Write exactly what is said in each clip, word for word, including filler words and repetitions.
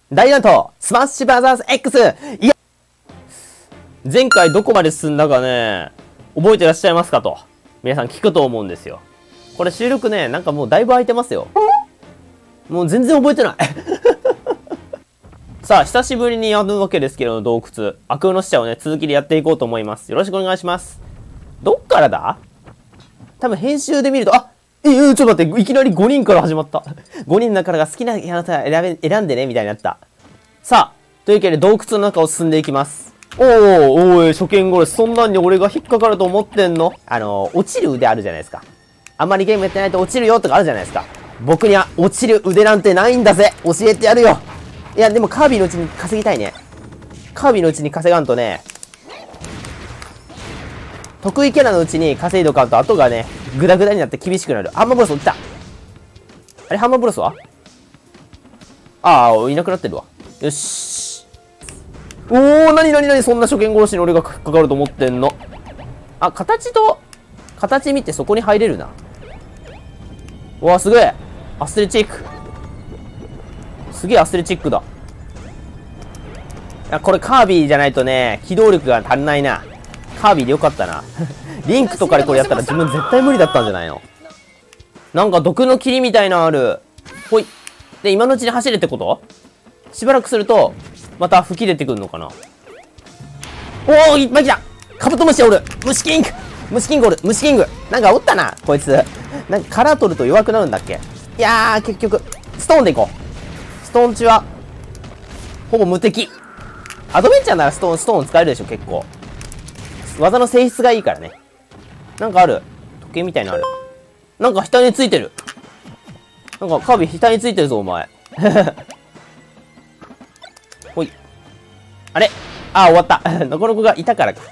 大乱闘スマッシュブラザーズ X! いや、前回どこまで進んだかね、覚えてらっしゃいますかと、皆さん聞くと思うんですよ。これ収録ね、なんかもうだいぶ空いてますよ。もう全然覚えてない。さあ、久しぶりにやるわけですけど、洞窟。悪空の使者をね、続きでやっていこうと思います。よろしくお願いします。どっからだ？多分編集で見ると、あえー、ちょっと待って、いきなりごにんから始まった。ごにんの中から好きなキャラクター選べ、選んでね、みたいになった。さあ、というわけで洞窟の中を進んでいきます。おー、おい、初見殺し、そんなんに俺が引っかかると思ってんの？あのー、落ちる腕あるじゃないですか。あんまりゲームやってないと落ちるよとかあるじゃないですか。僕には落ちる腕なんてないんだぜ。教えてやるよ。いや、でもカービィのうちに稼ぎたいね。カービィのうちに稼がんとね、得意キャラのうちに稼いどかんと後がね、グダグダになって厳しくなる。ハンマーブロス落ちた。あれ、ハンマーブロスはああ、いなくなってるわ。よし。おー、なになになに、そんな初見殺しに俺がかかると思ってんの。あ、形と、形見てそこに入れるな。うわ、すげえ。アスレチック。すげえアスレチックだ。いや、これカービィじゃないとね、機動力が足んないな。カービィでよかったな。リンクとかでこれやったら自分絶対無理だったんじゃないの？なんか毒の霧みたいなのある。ほい。で、今のうちに走れってこと？しばらくすると、また吹き出てくるのかな。おー、いっぱい来た！カブトムシおる！虫キング！虫キングおる！虫キング！なんかおったな、こいつ。なんか殻取ると弱くなるんだっけ？いやー、結局、ストーンでいこう。ストーン値は、ほぼ無敵。アドベンチャーならストーン、ストーン使えるでしょ、結構。技の性質がいいからね。なんかある。時計みたいなのある。なんか額についてる。なんかカービィ額についてるぞ、お前。ほい。あれあー、終わった。ノコノコがいたからか。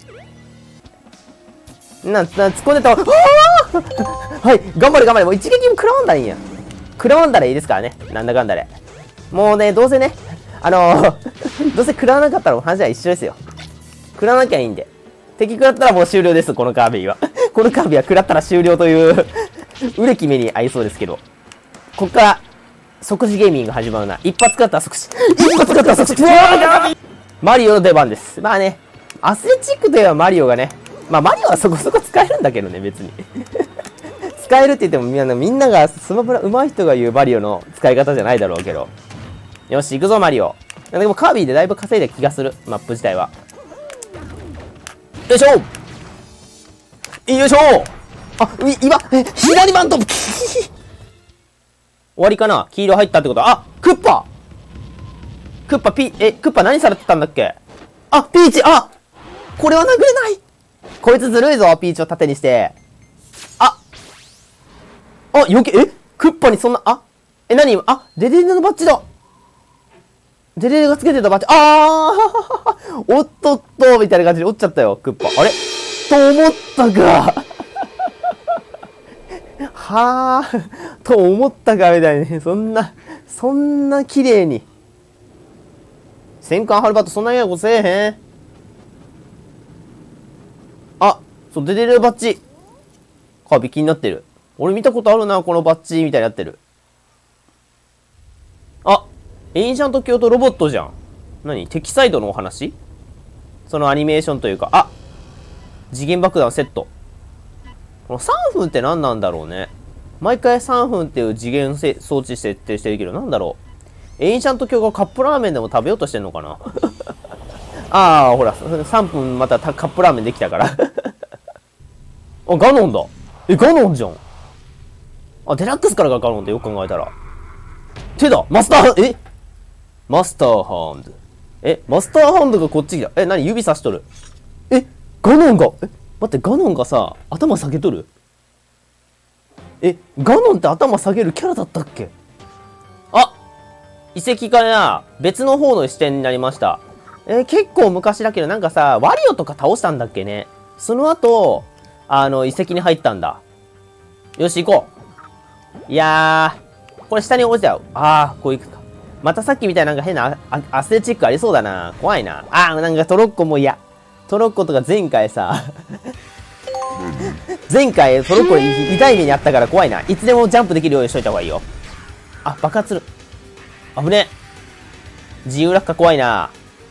なん、なん、突っ込んでた。はい、頑張れ頑張れ。もう一撃も食らわんだらいいんや。食らわんだらいいですからね。なんだかんだで。もうね、どうせね、あのー、どうせ食らわなかったら話は一緒ですよ。食らわなきゃいいんで。敵食らったらもう終了です、このカービィは。このカービィは食らったら終了という、うれき目に合いそうですけど。こっから、即死ゲーミングが始まるな。一発食らったら即死。一発食らったら即死。マリオの出番です。まあね、アスレチックといえばマリオがね、まあマリオはそこそこ使えるんだけどね、別に。使えるって言ってもみんな、みんながスマブラ上手い人が言うマリオの使い方じゃないだろうけど。よし、行くぞ、マリオ。でもカービィでだいぶ稼いだ気がする、マップ自体は。よいしょよいしょあ、今、え、左バント終わりかな？黄色入ったってことは、あ、クッパクッパ、ピ、え、クッパ何されてたんだっけ？あ、ピーチあこれは殴れないこいつずるいぞ、ピーチを盾にして。ああ、余計、えクッパにそんな、あえ、何あ、デデデのバッジだデデデがつけてたバッジ、あーおっとっとみたいな感じで折っちゃったよ、クッパ。あれと思ったかはぁ、と思ったかみたいに、そんな、そんな綺麗に。戦艦ハルバットそんなにやことせえへん。あ、そう、デデデバッジ。カービィ気になってる。俺見たことあるな、このバッジみたいになってる。あ、エインシャント教とロボットじゃん。何？敵サイドのお話？そのアニメーションというか、あ次元爆弾セット。このさんぷんって何なんだろうね。毎回さんぷんっていう次元装置設定してるけど、なんだろう。エインシャント教がカップラーメンでも食べようとしてんのかなああ、ほら、さんぷんまたカップラーメンできたから。あ、ガノンだ。え、ガノンじゃん。あ、デラックスからがガノンってよく考えたら。手だマスター、えマスターハンド。え、マスターハンドがこっち来た。え、何指さしとる。え、ガノンが、え、待って、ガノンがさ、頭下げとるえ、ガノンって頭下げるキャラだったっけ？あ遺跡かな別の方の視点になりました。えー、結構昔だけど、なんかさ、ワリオとか倒したんだっけね。その後、あの、遺跡に入ったんだ。よし、行こう。いやー、これ下に落ちちゃう。あー、こう行くか。またさっきみたいななんか変なア、アスレチックありそうだな。怖いな。あー、なんかトロッコも嫌。トロッコとか前回さ、前回トロッコに痛い目にあったから怖いな。いつでもジャンプできるようにしといた方がいいよ。あ、爆発する。危ねえ。 自由落下怖いな。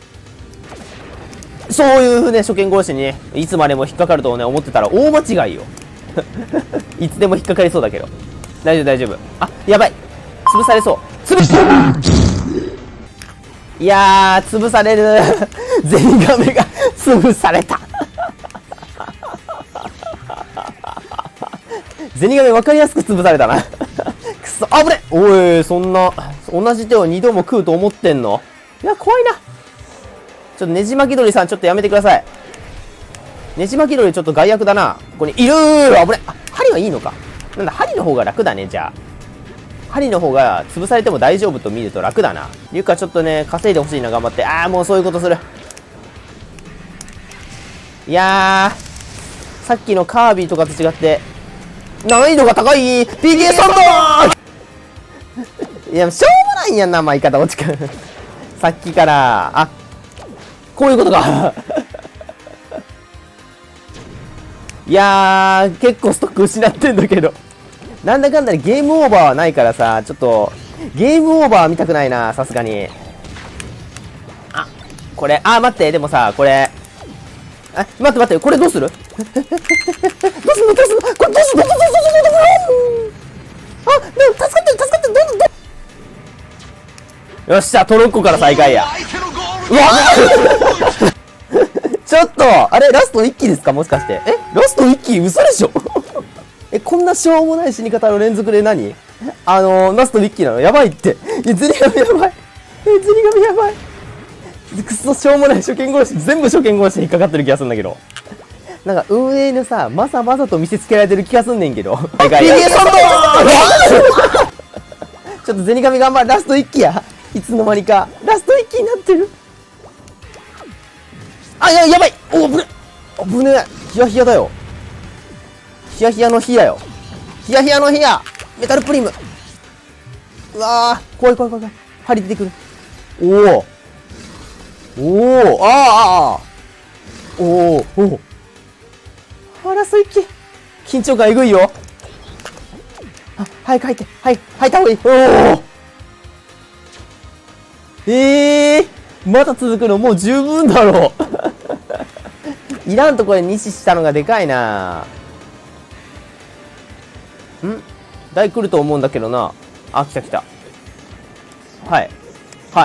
そういうね、初見殺しにね、いつまでも引っかかるとね、思ってたら大間違いよ。いつでも引っかかりそうだけど。大丈夫大丈夫。あ、やばい。潰されそう。潰しいやー、潰される。ゼニガメが潰された。ゼニガメ分かりやすく潰されたな。くそ、あぶね。おい、そんな、同じ手を二度も食うと思ってんの？いや、怖いな。ちょっとねじ巻き鳥さん、ちょっとやめてください。ねじ巻き鳥ちょっと害悪だな。ここにいるー。あぶね。あ、針はいいのか。なんだ、針の方が楽だね、じゃあ。針の方が潰されても大丈夫と見ると楽だな。リュカちょっとね、稼いでほしいな、頑張って。あー、もうそういうことする。いやー、さっきのカービィとかと違って、難易度が高い ピーティーエス サンドいや、しょうもないんやんな、まあ、言い方、落ちか。さっきから、あ、こういうことか。いやー、結構ストック失ってんだけど。なんだかんだでゲームオーバーはないからさ、ちょっと、ゲームオーバーは見たくないな、さすがに。あ、これ、あ、待って、でもさ、これ、あ、待って待って、これどうするどうすんのどうすんのこれどうすんのどうすんのどうすんのどうすんのあ、でも助かってる助かってるどうぞどうよっしゃ、トロッコから再開や。うわちょっと、あれ、ラストいっきですかもしかして。えラストいっき嘘でしょえ、こんなしょうもない死に方の連続で何あのー、ラストいっきなのやばいって。え、ゼニガメやばい。え、ゼニガメやばい。くっそしょうもない初見殺し、全部初見殺しに引っかかってる気がするんだけど。なんか運営のさ、まさまさと見せつけられてる気がすんねんけど。ピーティーエス サンドちょっとゼニガメ頑張る。ラストいっきや。いつの間にか。ラストいっきになってる。あ、や、やばいお、ぶねあぶねヒヤヒヤだよ。ヒヤヒヤのヒヤよ。ヒヤヒヤのヒヤメタルプリムうわー怖い怖い怖い怖い。針出てくる。おおおおああああおおおおあら、そういっき緊張感えぐいよ。あ、早く入って、はい、入った方がいい。おおええー、まだ続くのもう十分だろう。いらんとこでに死したのがでかいな。ん台来ると思うんだけどな。あ、来た来た。はい。はい。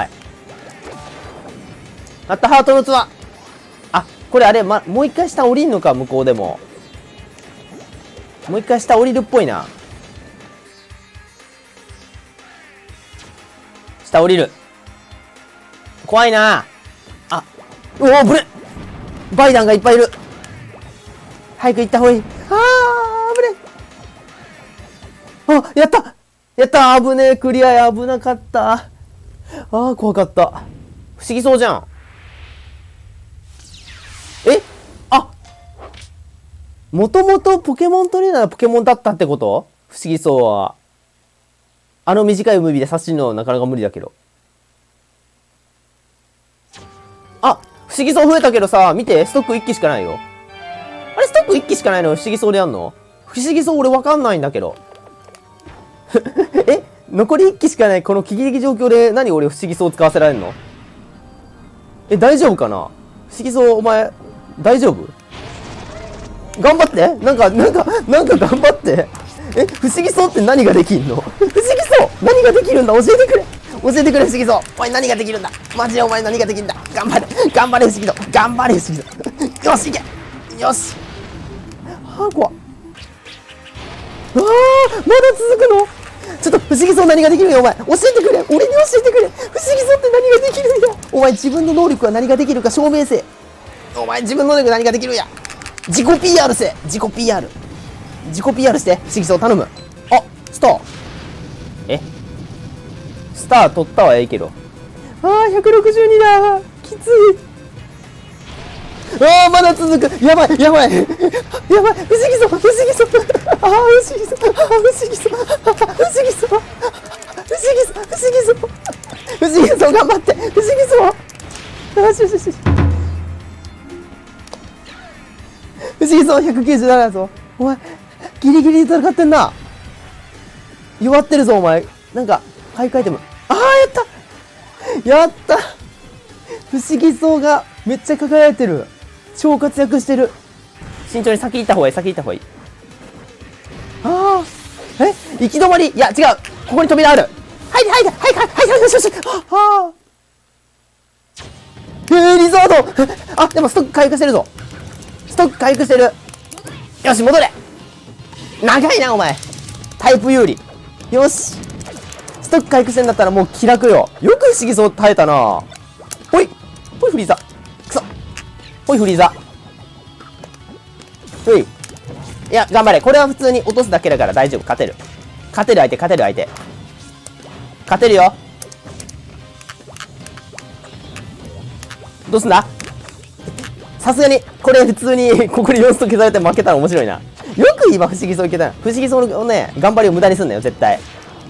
あった、ハートの器。あ、これあれ、ま、もう一回下降りんのか、向こうでも。もう一回下降りるっぽいな。下降りる。怖いな。あ、うおー、ぶれバイダンがいっぱいいる。早く行った方がいい。あー、ぶれあ、やったやった危ねえ、クリアや、危なかった。あー、怖かった。不思議そうじゃん。えあもともとポケモントレーナーのポケモンだったってこと？不思議そうは。あの短いムービーで刺すのなかなか無理だけど。あ不思議そう増えたけどさ、見て、ストックいっきしかないよ。あれ、ストックいっきしかないの不思議そうでやんの？不思議そう俺わかんないんだけど。え残りいっきしかないこの危機的状況で何俺不思議そう使わせられんの？え、大丈夫かな？不思議そう、お前、大丈夫？頑張ってなんか、なんか、なんか頑張ってえ、不思議そうって何ができんの？不思議そう何ができるんだ教えてくれ教えてくれ不思議そうお前何ができるんだマジでお前何ができるんだ頑張れ頑張れ不思議そう頑張れ不思議そうよしいけよしはぁ、怖っあー、まだ続くのちょっと不思議そう何ができるんやお前教えてくれ俺に教えてくれ不思議そうって何ができるんやお前自分の能力は何ができるか証明せえお前自分の能力何ができるんや自己 ピーアール せ自己 ピーアール 自己 ピーアール して不思議そう頼むあスターえスター取ったはええけどあーひゃくろくじゅうにだきついあーまだ続くやばいやばいやばい不思議そう不思議そうあー不思議そうあー不思議そう不思議そう不思議そう不思議そう不思議そう頑張って不思議そうよしよしよし不思議そうひゃくきゅうじゅうななだぞお前ギリギリで戦ってんな弱ってるぞお前なんか買い替えてもああやったやった。不思議そうがめっちゃ輝いてる。超活躍してる。慎重に先行った方がいい、先行った方がいい。ああ。え行き止まり。いや、違う。ここに扉ある。はい、はい、はい、はい、はい、はい、よしよし。はあ。えー、リゾートあ、でもストック回復してるぞ。ストック回復してる。よし、戻れ。長いな、お前。タイプ有利。よし。ストック回復してんだったらもう気楽よ。よく不思議そう耐えたな。ほい。ほい、フリーザ。くそ。ほい、フリーザ。ほい。いや、頑張れ。これは普通に落とすだけだから大丈夫。勝てる。勝てる相手、勝てる相手。勝てるよ。どうすんだ。さすがに、これ普通に、ここによんスト消されて負けたら面白いな。よく今不思議そういけたな。不思議そうのね、頑張りを無駄にすんなよ、絶対。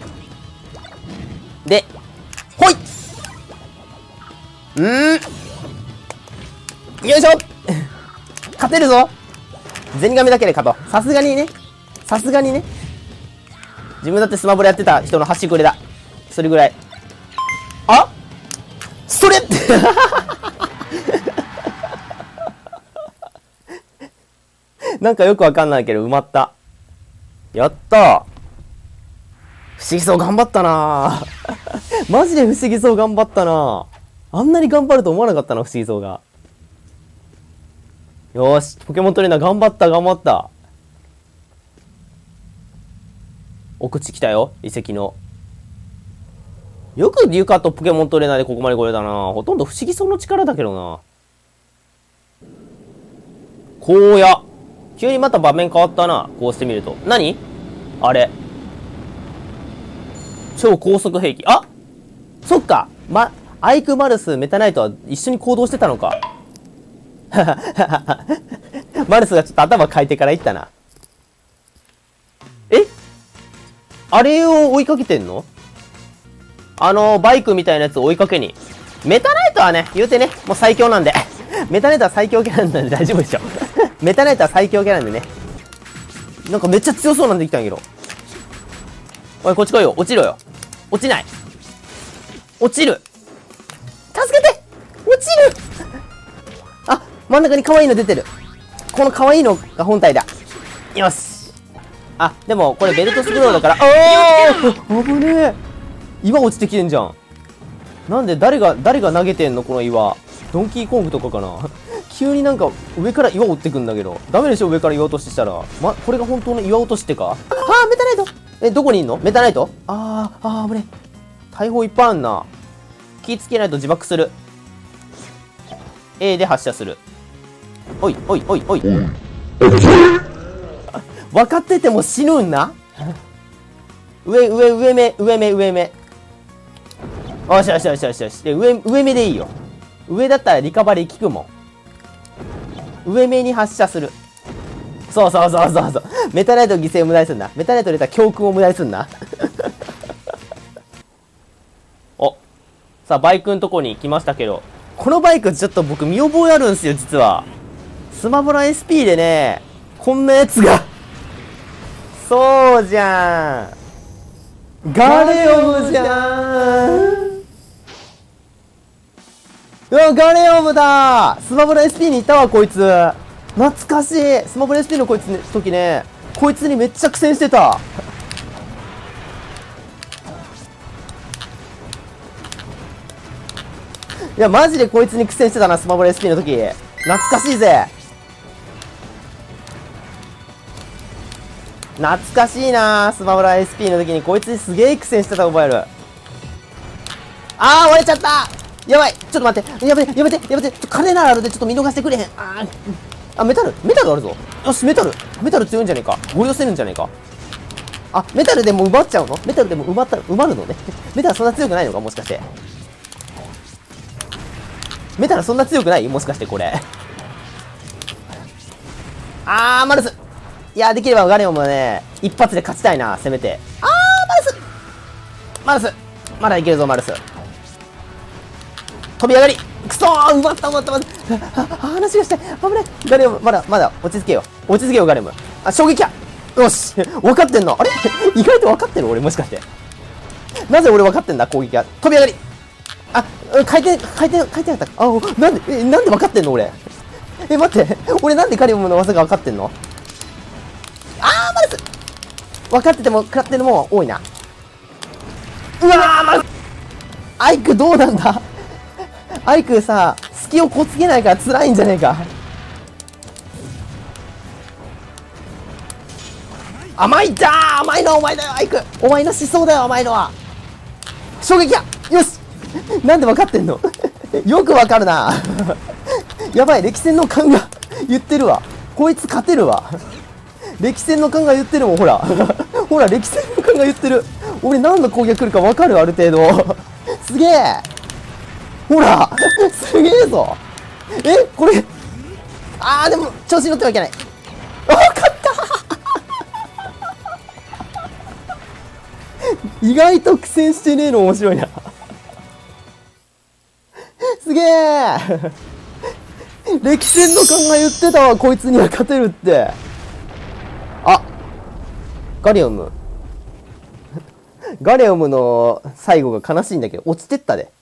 で、ほい。うーん。よいしょ勝てるぞ。ゼニガメだけで勝とう。さすがにね。さすがにね。自分だってスマブラやってた人の端くれだ。それぐらい。あそれなんかよくわかんないけど埋まった。やったー。不思議そう頑張ったなー。マジで不思議そう頑張ったなー。あんなに頑張ると思わなかったな、不思議そうが。よーし、ポケモントレーナー頑張った頑張った。お口来たよ、遺跡の。よくリュカとポケモントレーナーでここまで来れたな。ほとんど不思議そうの力だけどな。荒野。急にまた場面変わったな。こうしてみると。何あれ。超高速兵器。あそっか。ま、アイクマルス、メタナイトは一緒に行動してたのか。マルスがちょっと頭変えてから行ったな。えあれを追いかけてんの？あの、バイクみたいなやつを追いかけに。メタナイトはね、言うてね、もう最強なんで。メタナイトは最強キャラなんで大丈夫でしょ。メタナイトは最強キャラなんでね。なんかめっちゃ強そうなんできたんやけど。おい、こっち来いよ。落ちろよ。落ちない。落ちる。助けて落ちるあ、真ん中に可愛いの出てる。この可愛いのが本体だ。よし。あ、でも、これベルトスクロールだから、おー危ねえ。岩落ちてきてんじゃん。なんで誰が、誰が投げてんのこの岩。ドンキーコングとかかな急になんか上から岩落ってくんだけど。ダメでしょ上から岩落とししたら。ま、これが本当の岩落としってかあー、メタナイトえ、どこにいんのメタナイトあー、あー、危ねえ。大砲いっぱいあんな。気ぃつけないと自爆する。A で発射する。おい、おい、おい、おい。分かってても死ぬんな上、上、上目、上目、上目。よしよしよしよしよし。で、上、上目でいいよ。上だったらリカバリー効くもん。上目に発射する。そうそうそうそうそう。メタナイト犠牲を無駄にすんな。メタナイト入れたら教訓を無駄にすんな。お。さあ、バイクのとこに来ましたけど。このバイクちょっと僕見覚えあるんすよ、実は。スマブラ エスピー でね、こんなやつが。そうじゃん。ガレオムじゃん。うわ、ガレオムだ。スマブラ エスピー にいたわ、こいつ。懐かしい。スマブラ エスピー のこいつの時ね、こいつにめっちゃ苦戦してた。いや、マジでこいつに苦戦してたな、スマブラ エスピー の時。懐かしいぜ。懐かしいな、スマブラ エスピー の時にこいつにすげえ苦戦してた覚える。あー、割れちゃった。やばい、ちょっと待って、やめて、やめて、やめて、ちょ、金ならあるでちょっと見逃してくれへん。あー、あ、メタルメタルあるぞ。よし、メタルメタル強いんじゃねえか。ご利用せるんじゃねえか。あ、メタルでも奪っちゃうのメタルでも奪ったら、埋まるのね。メタルそんな強くないのかもしかして。メタルそんな強くないもしかしてこれ。あー、マルス。いや、できればガレオンもね、一発で勝ちたいな、せめて。あー、マルスマルスまだいけるぞ、マルス。飛び上がりくそー奪った奪った奪ったあ、話がしたい危ないガレオム、まだ、まだ、落ち着けよ。落ち着けよ、ガレオム。あ、衝撃やよし分かってんのあれ意外と分かってる俺もしかして。なぜ俺分かってんだ攻撃が。飛び上がりあ、 書いて、書いて、書いてなかった。あ、なんで、え、なんで分かってんの俺。え、待って。俺なんでカリウムの技が分かってんの？あー、マルス分かってても食らってるのも多いな。うわー、マルスアイクどうなんだアイクさ、隙をこつけないから辛いんじゃねえか。甘いじゃー甘いのはお前だよ、アイク。お前の思想だよ、お前のは。衝撃やよしなんで分かってんのよく分かるなやばい、歴戦の勘が言ってるわ。こいつ勝てるわ。歴戦の勘が言ってるもん、ほら。ほら、歴戦の勘が言ってる。俺何の攻撃来るか分かる、ある程度。すげえほらすげえぞ。え、これ。あー、でも、調子に乗ってはいけない。あ、勝った意外と苦戦してねえの面白いな。すげえ歴戦の勘が言ってたわ、こいつには勝てるって。あ、ガリウム。ガリウムの最後が悲しいんだけど、落ちてったで。